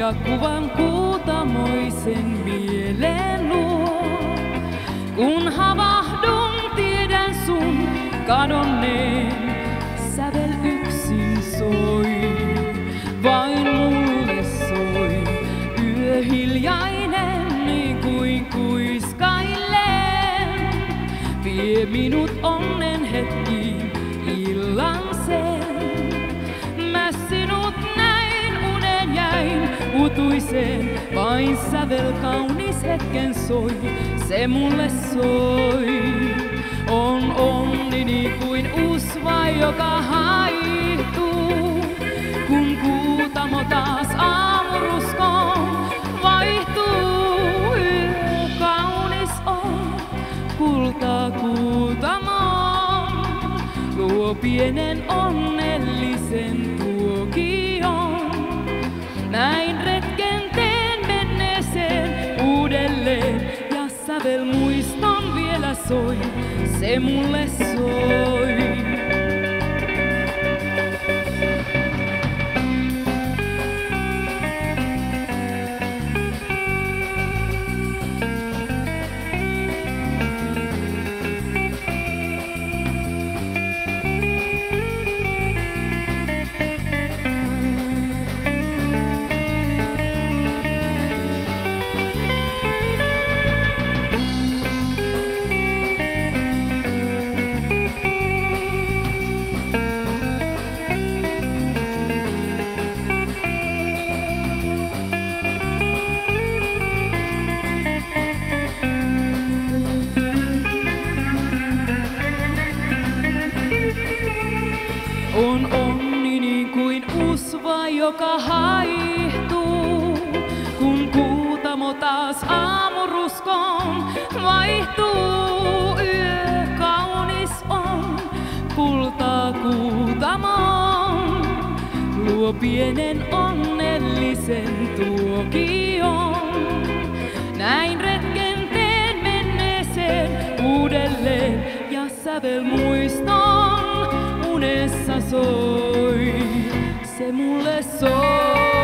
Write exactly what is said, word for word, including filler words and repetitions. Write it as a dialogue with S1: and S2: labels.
S1: ja kuvan kuutamoisen mielen luo. Kun havahdun, tiedän sun kadonneen, sävel yksin soi, vain mulle soi. Yö hiljainen niin kuin kuiskaillen, vie minut onnen hetkiin illan sen. Mä sinut näin, unen jäin utuiseen, vain sävel kaunis hetken soi, se mulle soi. On onnini kuin usva, joka haihtuu, kun kuutamo taas aamuruskoon vaihtuu. Yö kaunis on, kulta kuutamon, luo pienen onnellisen tuokion. Näin retken teen menneeseen uudelleen, ja sävel muiston vielä soi, se mulle soi. On onni niin kuin usva, joka haihtuu, kun kuutamo taas aamuruskoon vaihtuu. Yö kaunis on, kulta kuutamon, luo pienen onnellisen tuokion. Näin retken teen menneeseen uudelleen, ja sävel muiston unessa soi, se mulle soi.